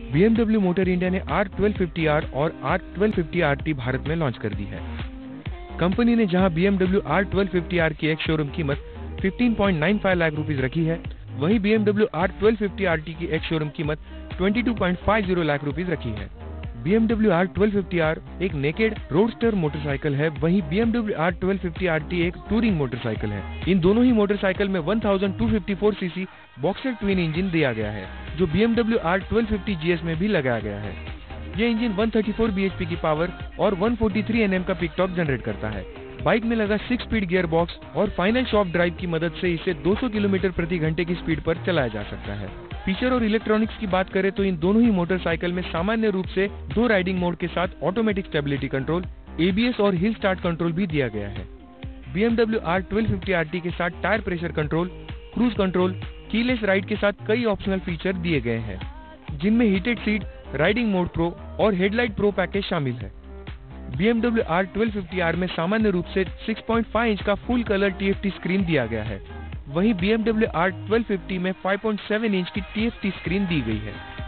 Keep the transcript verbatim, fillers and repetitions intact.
B M W motor India ने R twelve fifty R और R twelve fifty R T Bharat में launch कर दी है। कंपनी ने जहां B M W R twelve fifty R की एक शोरूम कीमत पंद्रह पॉइंट नौ पाँच लाख रुपीस रखी है, वहीं B M W R twelve fifty R T की एक शोरूम कीमत बाईस पॉइंट पाँच शून्य लाख रुपीस रखी है। B M W R twelve fifty R एक नेकेड रोडस्टर मोटरसाइकिल है, वहीं B M W R twelve fifty R T एक टूरिंग मोटरसाइकिल है। इन दोनों ही मोटरसाइकिल में बारह सौ दो सौ चौवन सीसी बॉक्सर ट्विन इंजन दिया गया है, जो B M W R twelve fifty G S में भी लगाया गया है। ये इंजन एक सौ चौंतीस बी एच पी की पावर और एक सौ तैंतालीस एन एम का पिक टॉर्क जनरेट करता है। बाइक में लगा सिक्स स्पीड गियर बॉक्स और फाइनल शॉफ्ट ड्राइव की मदद से इसे दो सौ किलोमीटर प्रति घंटे की स्पीड पर चलाया जा सकता है। फीचर और इलेक्ट्रॉनिक्स की बात करें तो इन दोनों ही मोटरसाइकिल में सामान्य रूप से दो राइडिंग मोड के साथ automatic stability control, A B S और हिल स्टार्ट कंट्रोल भी दिया गया है। B M W R twelve fifty R T के साथ tyre pressure control, cruise control, keyless ride के साथ कई ऑप्शनल फीचर दिए गए हैं, जिनमें heated seat, riding mode pro और हेडलाइट प्रो पैकेज शामिल है। B M W R twelve fifty R में सामान्य रूप से छह पॉइंट पाँच इंच का full colour T F T screen दिया गया है, वहीं B M W R twelve fifty में पाँच पॉइंट सात इंच की टी एफ टी स्क्रीन दी गई है।